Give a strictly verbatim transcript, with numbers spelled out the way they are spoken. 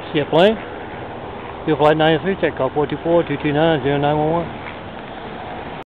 Yeah, plane. Your flight nine three, check call four two four, two two nine, zero nine one one.